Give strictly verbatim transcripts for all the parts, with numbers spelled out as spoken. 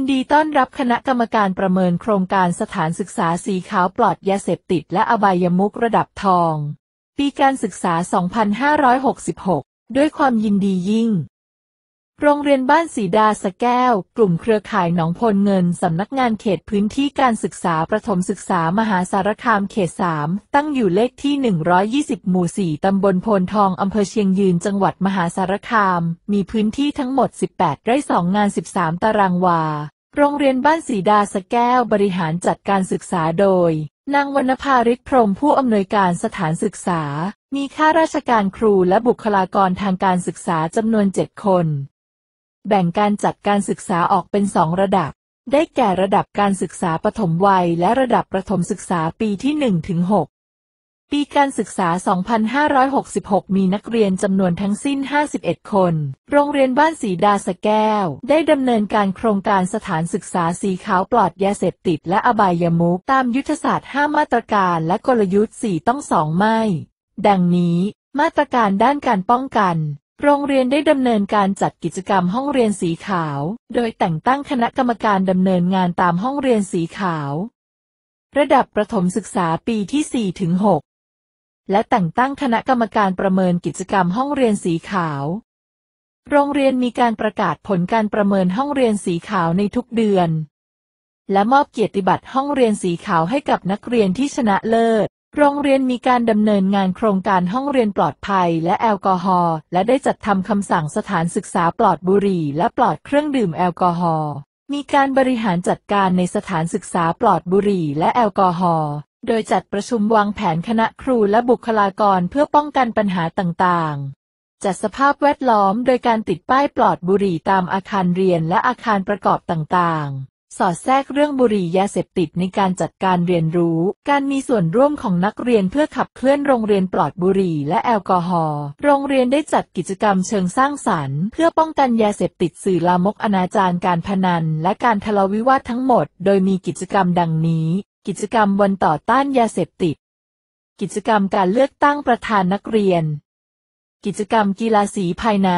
ดีต้อนรับคณะกรรมการประเมินโครงการสถานศึกษาสีขาวปลอดยาเสพติดและอบายมุขระดับทองปีการศึกษา สองพันห้าร้อยหกสิบหก ด้วยความยินดียิ่งโรงเรียนบ้านสีดาสะแก้วกลุ่มเครือข่ายหนองพลเงินสำนักงานเขตพื้นที่การศึกษาประถมศึกษามหาสารคามเขต สาม ตั้งอยู่เลขที่ หนึ่งร้อยยี่สิบ หมู่ สี่ ตำบลโพนทองอำเภอเชียงยืนจังหวัดมหาสารคามมีพื้นที่ทั้งหมด สิบแปด ไร่ สอง งาน สิบสาม ตารางวาโรงเรียนบ้านสีดาสะแก้วบริหารจัดการศึกษาโดยนางวรรณภาฤทธิ์พรหมผู้อำนวยการสถานศึกษามีข้าราชการครูและบุคลากรทางการศึกษาจำนวน เจ็ด คนแบ่งการจัดการศึกษาออกเป็นสองระดับได้แก่ระดับการศึกษาปฐมวัยและระดับประถมศึกษาปีที่ หนึ่งถึงหก ปีการศึกษา สองพันห้าร้อยหกสิบหก มีนักเรียนจำนวนทั้งสิ้น ห้าสิบเอ็ด คนโรงเรียนบ้านสีดาสะแก้วได้ดำเนินการโครงการสถานศึกษาสีขาวปลอดยาเสพติดและอบายมุขตามยุทธศาสตร์ ห้า มาตรการและกลยุทธ์ สี่ ต้อง สอง ไม่ดังนี้มาตรการด้านการป้องกันโรงเรียนได้ดำเนินการจัดกิจกรรมห้องเรียนสีขาวโดยแต่งตั้งคณะกรรมการดำเนินงานตามห้องเรียนสีขาวระดับประถมศึกษาปีที่ สี่ถึงหก และแต่งตั้งคณะกรรมการประเมินกิจกรรมห้องเรียนสีขาวโรงเรียนมีการประกาศผลการประเมินห้องเรียนสีขาวในทุกเดือนและมอบเกียรติบัตรห้องเรียนสีขาวให้กับนักเรียนที่ชนะเลิศโรงเรียนมีการดำเนินงานโครงการห้องเรียนปลอดภัยและแอลกอฮอล์และได้จัดทำคำสั่งสถานศึกษาปลอดบุหรี่และปลอดเครื่องดื่มแอลกอฮอล์มีการบริหารจัดการในสถานศึกษาปลอดบุหรี่และแอลกอฮอล์โดยจัดประชุมวางแผนคณะครูและบุคลากรเพื่อป้องกันปัญหาต่างๆจัดสภาพแวดล้อมโดยการติดป้ายปลอดบุหรี่ตามอาคารเรียนและอาคารประกอบต่างๆสอดแทรกเรื่องบุหรี่ยาเสพติดในการจัดการเรียนรู้การมีส่วนร่วมของนักเรียนเพื่อขับเคลื่อนโรงเรียนปลอดบุหรี่และแอลกอฮอล์โรงเรียนได้จัดกิจกรรมเชิงสร้างสรรค์เพื่อป้องกันยาเสพติดสื่อลามกอนาจารการพนันและการทะเลาะวิวาททั้งหมดโดยมีกิจกรรมดังนี้กิจกรรมวันต่อต้านยาเสพติดกิจกรรมการเลือกตั้งประธานนักเรียนกิจกรรมกีฬาสีภายใน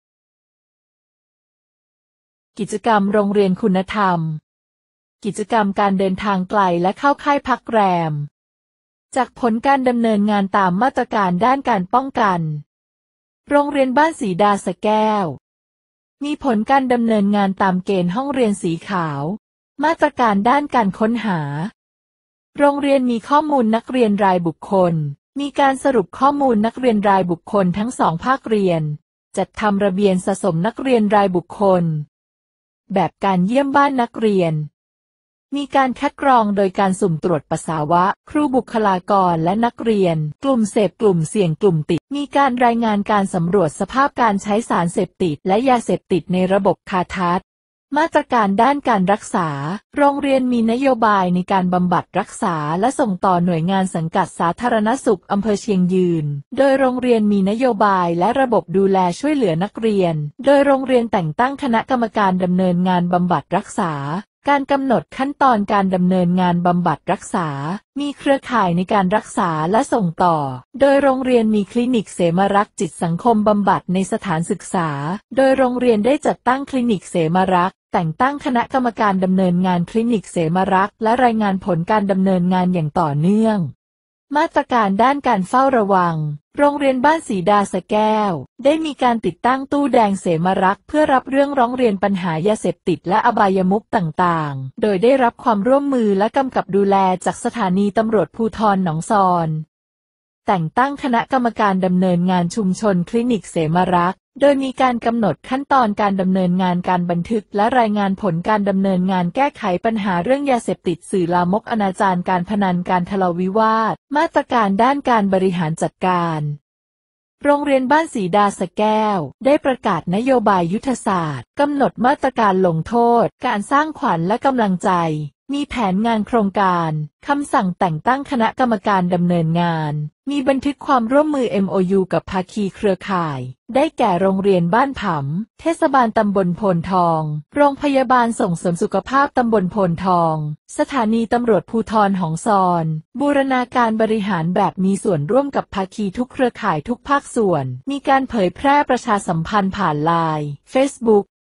กิจกรรมโรงเรียนคุณธรรมกิจกรรมการเดินทางไกลและเข้าค่ายพักแรมจากผลการดำเนินงานตามมาตรการด้านการป้องกันโรงเรียนบ้านสีดาสะแก้วมีผลการดำเนินงานตามเกณฑ์ห้องเรียนสีขาวมาตรการด้านการค้นหาโรงเรียนมีข้อมูลนักเรียนรายบุคคลมีการสรุปข้อมูลนักเรียนรายบุคคลทั้งสองภาคเรียนจัดทำระเบียบสะสมนักเรียนรายบุคคลแบบการเยี่ยมบ้านนักเรียนมีการคัดกรองโดยการสุ่มตรวจปัสสาวะครูบุคลากรและนักเรียนกลุ่มเสพกลุ่มเสี่ยงกลุ่มติดมีการรายงานการสำรวจสภาพการใช้สารเสพติดและยาเสพติดในระบบคาทัศน์มาตรการด้านการรักษาโรงเรียนมีนโยบายในการบำบัดรักษาและส่งต่อหน่วยงานสังกัดสาธารณสุขอำเภอเชียงยืนโดยโรงเรียนมีนโยบายและระบบดูแลช่วยเหลือนักเรียนโดยโรงเรียนแต่งตั้งคณะกรรมการดำเนินงานบำบัดรักษาการกำหนดขั้นตอนการดำเนินงานบำบัดรักษามีเครือข่ายในการรักษาและส่งต่อโดยโรงเรียนมีคลินิกเสมารักษ์จิตสังคมบำบัดในสถานศึกษาโดยโรงเรียนได้จัดตั้งคลินิกเสมารักษ์แต่งตั้งคณะกรรมการดำเนินงานคลินิกเสมารักษ์และรายงานผลการดำเนินงานอย่างต่อเนื่องมาตรการด้านการเฝ้าระวังโรงเรียนบ้านสีดาสะแก้วได้มีการติดตั้งตู้แดงเสมารักษ์เพื่อรับเรื่องร้องเรียนปัญหายาเสพติดและอบายมุขต่างๆโดยได้รับความร่วมมือและกำกับดูแลจากสถานีตำรวจภูธรหนองซอนแต่งตั้งคณะกรรมการดำเนินงานชุมชนคลินิกเสมารักษ์โดยมีการกำหนดขั้นตอนการดำเนินงานการบันทึกและรายงานผลการดำเนินงานแก้ไขปัญหาเรื่องยาเสพติดสื่อลามกอนาจารการพนันการทะเลาะวิวาทมาตรการด้านการบริหารจัดการโรงเรียนบ้านสีดาสะแก้วได้ประกาศนโยบายยุทธศาสตร์กำหนดมาตรการลงโทษการสร้างขวัญและกำลังใจมีแผนงานโครงการคำสั่งแต่งตั้งคณะกรรมการดำเนินงานมีบันทึกความร่วมมือ เอ็ม โอ ยู กับภาคีเครือข่ายได้แก่โรงเรียนบ้านผำเทศบาลตำบลโพนทองโรงพยาบาลส่งเสริมสุขภาพตำบลโพนทองสถานีตำรวจภูธรหองซอนบูรณาการบริหารแบบมีส่วนร่วมกับภาคีทุกเครือข่ายทุกภาคส่วนมีการเผยแพร่ประชาสัมพันธ์ผ่านไลน์ เฟซบุ๊ก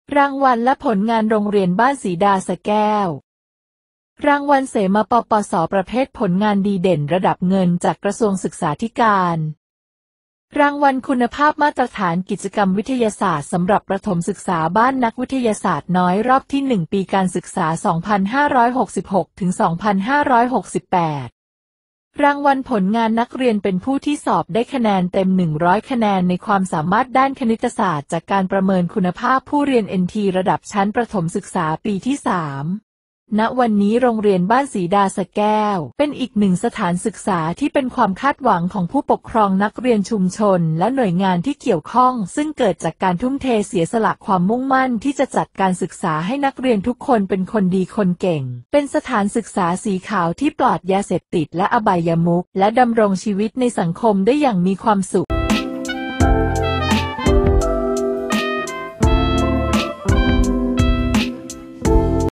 รางวัลและผลงานโรงเรียนบ้านสีดาสะแก้ว รางวัลเสมาปปสประเภทผลงานดีเด่นระดับเงินจากกระทรวงศึกษาธิการ รางวัลคุณภาพมาตรฐานกิจกรรมวิทยาศาสตร์สำหรับประถมศึกษาบ้านนักวิทยาศาสตร์น้อยรอบที่ หนึ่ง ปีการศึกษา สองพันห้าร้อยหกสิบหก ถึง สองพันห้าร้อยหกสิบแปด รางวัลผลงานนักเรียนเป็นผู้ที่สอบได้คะแนนเต็ม หนึ่งร้อย คะแนนในความสามารถด้านคณิตศาสตร์จากการประเมินคุณภาพผู้เรียน เอ็น ที ระดับชั้นประถมศึกษาปีที่ สาม ณ วันนี้โรงเรียนบ้านสีดาสะแก้วเป็นอีกหนึ่งสถานศึกษาที่เป็นความคาดหวังของผู้ปกครองนักเรียนชุมชนและหน่วยงานที่เกี่ยวข้องซึ่งเกิดจากการทุ่มเทเสียสละความมุ่งมั่นที่จะจัดการศึกษาให้นักเรียนทุกคนเป็นคนดีคนเก่งเป็นสถานศึกษาสีขาวที่ปลอดยาเสพติดและอบายมุขและดำรงชีวิตในสังคมได้อย่างมีความสุข